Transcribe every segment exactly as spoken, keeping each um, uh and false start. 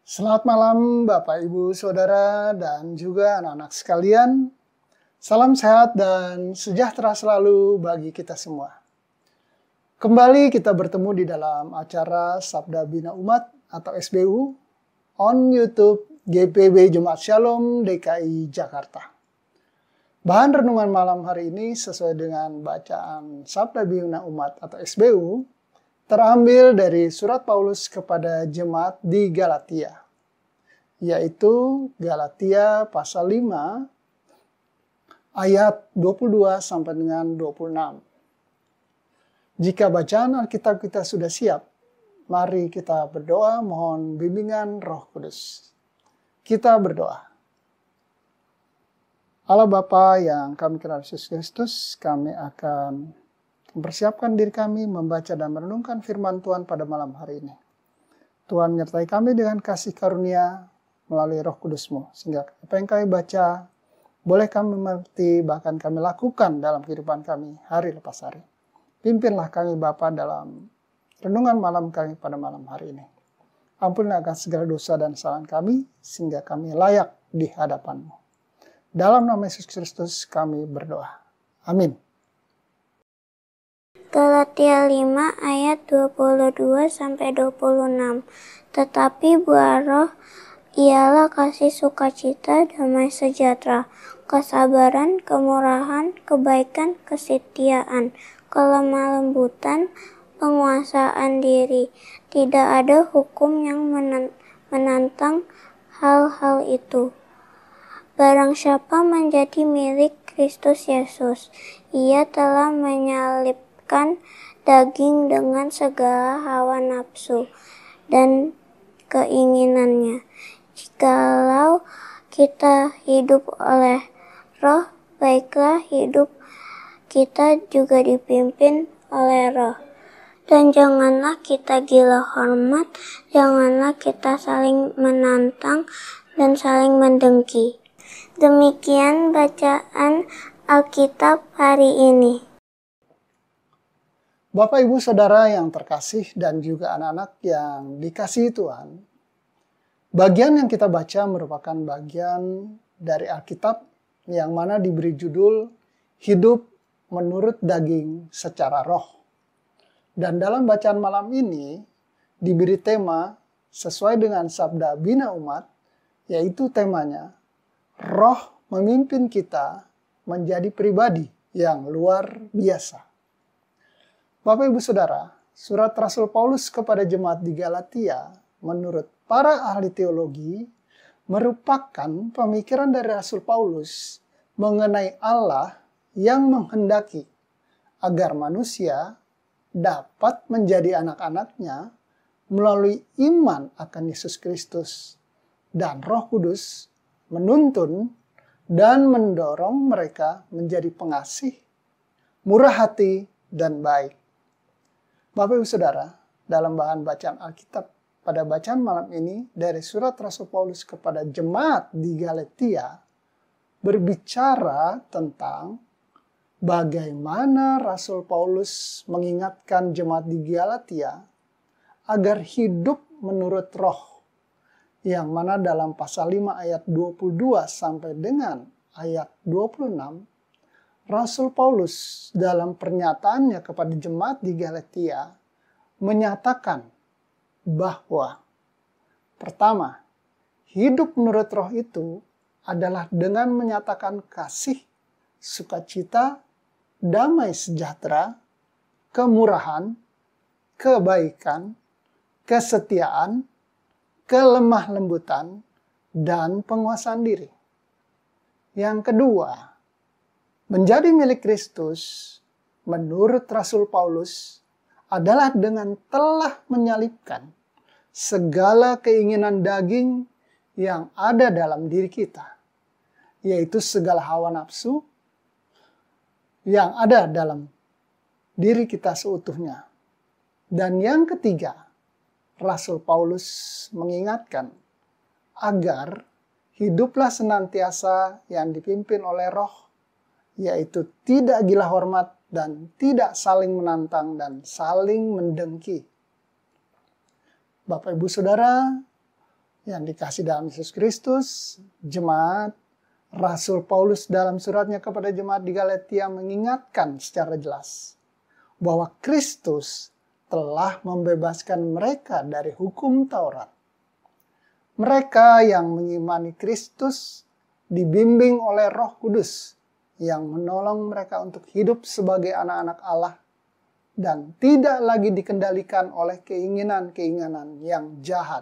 Selamat malam Bapak, Ibu, Saudara, dan juga anak-anak sekalian. Salam sehat dan sejahtera selalu bagi kita semua. Kembali kita bertemu di dalam acara Sabda Bina Umat atau S B U on YouTube G P B Jemaat Shalom D K I Jakarta. Bahan renungan malam hari ini sesuai dengan bacaan Sabda Bina Umat atau S B U terambil dari surat Paulus kepada jemaat di Galatia, yaitu Galatia pasal lima ayat dua puluh dua sampai dengan dua puluh enam. Jika bacaan Alkitab kita sudah siap, mari kita berdoa mohon bimbingan Roh Kudus. Kita berdoa. Allah Bapa yang kami kenal Yesus Kristus, kami akan mempersiapkan diri kami membaca dan merenungkan firman Tuhan pada malam hari ini. Tuhan menyertai kami dengan kasih karunia melalui Roh Kudus-Mu, sehingga apa yang kami baca boleh kami mengerti, bahkan kami lakukan dalam kehidupan kami hari lepas hari. Pimpinlah kami Bapa dalam renungan malam kami pada malam hari ini. Ampunilah akan segala dosa dan kesalahan kami, sehingga kami layak di hadapan-Mu. Dalam nama Yesus Kristus kami berdoa. Amin. Galatia lima ayat dua puluh dua sampai dua puluh enam. Tetapi buah roh ialah kasih, sukacita, damai sejahtera, kesabaran, kemurahan, kebaikan, kesetiaan, kelemah lembutan, penguasaan diri. Tidak ada hukum yang menantang hal-hal itu. Barang siapa menjadi milik Kristus Yesus, ia telah menyalib kan daging dengan segala hawa nafsu dan keinginannya. Jikalau kita hidup oleh roh, baiklah hidup kita juga dipimpin oleh roh. Dan janganlah kita gila hormat, janganlah kita saling menantang dan saling mendengki. Demikian bacaan Alkitab hari ini. Bapak, Ibu, Saudara yang terkasih dan juga anak-anak yang dikasihi Tuhan, bagian yang kita baca merupakan bagian dari Alkitab yang mana diberi judul Hidup Menurut Daging Secara Roh. Dan dalam bacaan malam ini diberi tema sesuai dengan Sabda Bina Umat, yaitu temanya Roh Memimpin Kita Menjadi Pribadi yang Luar Biasa. Bapak, Ibu, Saudara, surat Rasul Paulus kepada jemaat di Galatia menurut para ahli teologi merupakan pemikiran dari Rasul Paulus mengenai Allah yang menghendaki agar manusia dapat menjadi anak-anaknya melalui iman akan Yesus Kristus, dan Roh Kudus menuntun dan mendorong mereka menjadi pengasih, murah hati, dan baik. Bapak, Ibu, Saudara, dalam bahan bacaan Alkitab pada bacaan malam ini dari surat Rasul Paulus kepada jemaat di Galatia berbicara tentang bagaimana Rasul Paulus mengingatkan jemaat di Galatia agar hidup menurut roh, yang mana dalam pasal lima ayat dua puluh dua sampai dengan ayat dua puluh enam, Rasul Paulus dalam pernyataannya kepada jemaat di Galatia menyatakan bahwa pertama, hidup menurut roh itu adalah dengan menyatakan kasih, sukacita, damai sejahtera, kemurahan, kebaikan, kesetiaan, kelemah lembutan, dan penguasaan diri. Yang kedua, menjadi milik Kristus menurut Rasul Paulus adalah dengan telah menyalibkan segala keinginan daging yang ada dalam diri kita, yaitu segala hawa nafsu yang ada dalam diri kita seutuhnya. Dan yang ketiga, Rasul Paulus mengingatkan agar hiduplah senantiasa yang dipimpin oleh roh, yaitu tidak gila hormat dan tidak saling menantang dan saling mendengki. Bapak, Ibu, Saudara Yang dikasih dalam Yesus Kristus, jemaat, Rasul Paulus dalam suratnya kepada jemaat di Galatia mengingatkan secara jelas bahwa Kristus telah membebaskan mereka dari hukum Taurat. Mereka yang mengimani Kristus dibimbing oleh Roh Kudus yang menolong mereka untuk hidup sebagai anak-anak Allah dan tidak lagi dikendalikan oleh keinginan-keinginan yang jahat.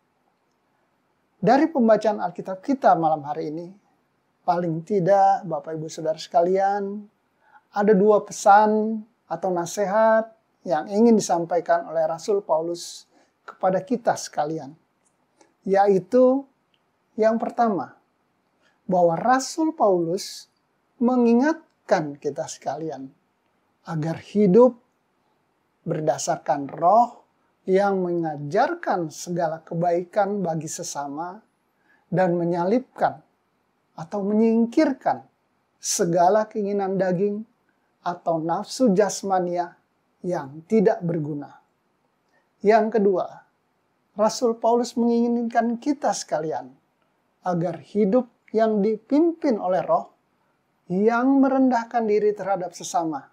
Dari pembacaan Alkitab kita malam hari ini, paling tidak Bapak Ibu Saudara sekalian, ada dua pesan atau nasihat yang ingin disampaikan oleh Rasul Paulus kepada kita sekalian. Yaitu yang pertama, bahwa Rasul Paulus mengingatkan kita sekalian agar hidup berdasarkan roh yang mengajarkan segala kebaikan bagi sesama dan menyalibkan atau menyingkirkan segala keinginan daging atau nafsu jasmania yang tidak berguna. Yang kedua, Rasul Paulus menginginkan kita sekalian agar hidup yang dipimpin oleh roh yang merendahkan diri terhadap sesama,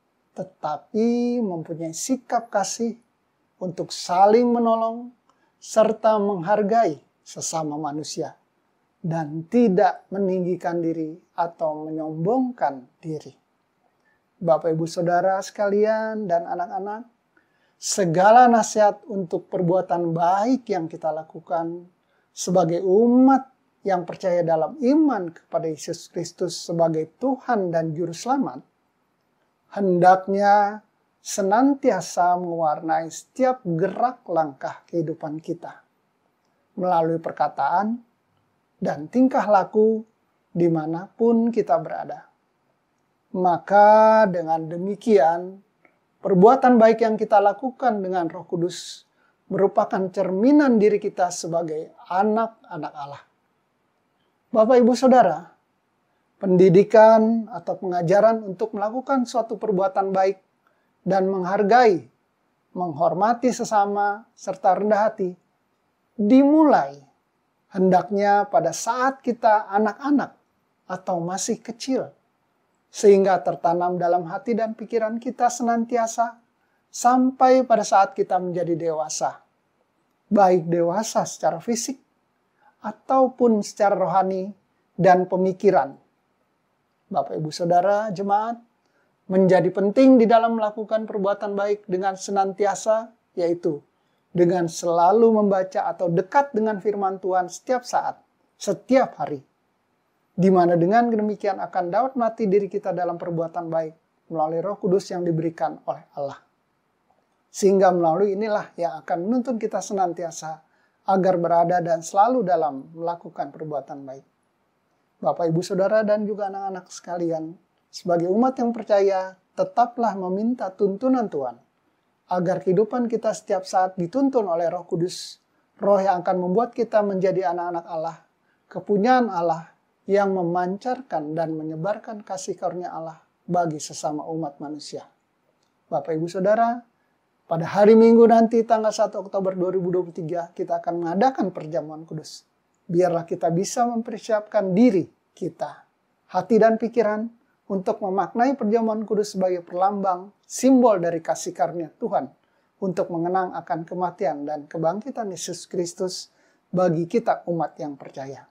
tetapi mempunyai sikap kasih untuk saling menolong serta menghargai sesama manusia dan tidak meninggikan diri atau menyombongkan diri. Bapak Ibu Saudara sekalian dan anak-anak, segala nasihat untuk perbuatan baik yang kita lakukan sebagai umat yang percaya dalam iman kepada Yesus Kristus sebagai Tuhan dan Juru Selamat, hendaknya senantiasa mewarnai setiap gerak langkah kehidupan kita melalui perkataan dan tingkah laku dimanapun kita berada. Maka dengan demikian, perbuatan baik yang kita lakukan dengan Roh Kudus merupakan cerminan diri kita sebagai anak-anak Allah. Bapak Ibu Saudara, pendidikan atau pengajaran untuk melakukan suatu perbuatan baik dan menghargai, menghormati sesama, serta rendah hati, dimulai hendaknya pada saat kita anak-anak atau masih kecil, sehingga tertanam dalam hati dan pikiran kita senantiasa sampai pada saat kita menjadi dewasa, baik dewasa secara fisik ataupun secara rohani dan pemikiran. Bapak Ibu Saudara jemaat, menjadi penting di dalam melakukan perbuatan baik dengan senantiasa, yaitu dengan selalu membaca atau dekat dengan firman Tuhan setiap saat, setiap hari. Di mana dengan demikian akan dapat mati diri kita dalam perbuatan baik melalui Roh Kudus yang diberikan oleh Allah. Sehingga melalui inilah yang akan menuntun kita senantiasa agar berada dan selalu dalam melakukan perbuatan baik. Bapak, Ibu, Saudara, dan juga anak-anak sekalian, sebagai umat yang percaya, tetaplah meminta tuntunan Tuhan, agar kehidupan kita setiap saat dituntun oleh Roh Kudus, Roh yang akan membuat kita menjadi anak-anak Allah, kepunyaan Allah, yang memancarkan dan menyebarkan kasih karunia Allah bagi sesama umat manusia. Bapak, Ibu, Saudara, pada hari Minggu nanti tanggal satu Oktober dua ribu dua puluh tiga kita akan mengadakan perjamuan kudus. Biarlah kita bisa mempersiapkan diri kita, hati dan pikiran untuk memaknai perjamuan kudus sebagai perlambang simbol dari kasih karunia Tuhan untuk mengenang akan kematian dan kebangkitan Yesus Kristus bagi kita umat yang percaya.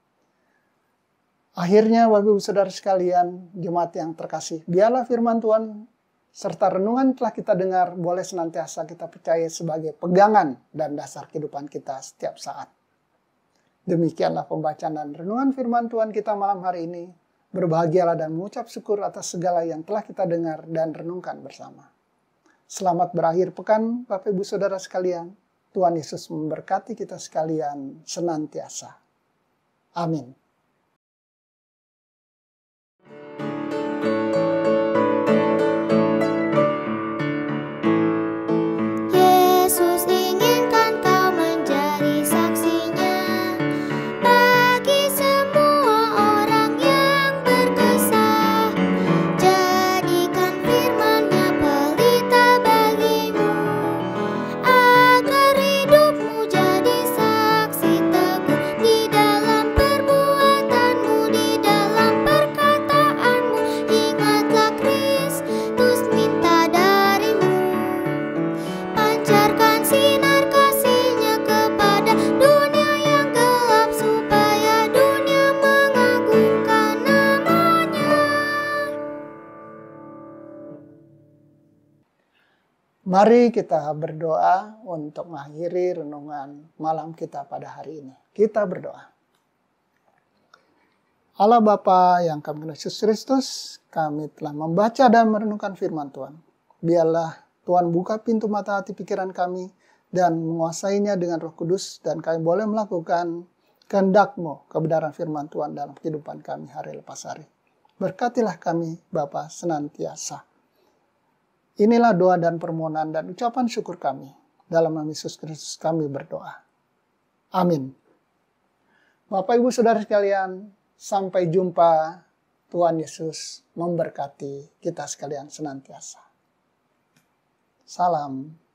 Akhirnya, Bapak Ibu Saudara sekalian, jemaat yang terkasih, biarlah firman Tuhan serta renungan telah kita dengar boleh senantiasa kita percaya sebagai pegangan dan dasar kehidupan kita setiap saat. Demikianlah pembacaan dan renungan firman Tuhan kita malam hari ini. Berbahagialah dan mengucap syukur atas segala yang telah kita dengar dan renungkan bersama. Selamat berakhir pekan, Bapak Ibu Saudara sekalian. Tuhan Yesus memberkati kita sekalian senantiasa. Amin. Agar hidupmu jadi saksi Mari kita berdoa untuk mengakhiri renungan malam kita pada hari ini. Kita berdoa. Allah Bapa yang kami Yesus Kristus, kami telah membaca dan merenungkan firman Tuhan. Biarlah Tuhan buka pintu mata hati pikiran kami dan menguasainya dengan Roh Kudus, dan kami boleh melakukan kehendak-Mu, kebenaran firman Tuhan dalam kehidupan kami hari lepas hari. Berkatilah kami Bapa senantiasa. Inilah doa dan permohonan dan ucapan syukur kami. Dalam nama Yesus Kristus kami berdoa. Amin. Bapak Ibu Saudara sekalian, sampai jumpa. Tuhan Yesus memberkati kita sekalian senantiasa. Salam.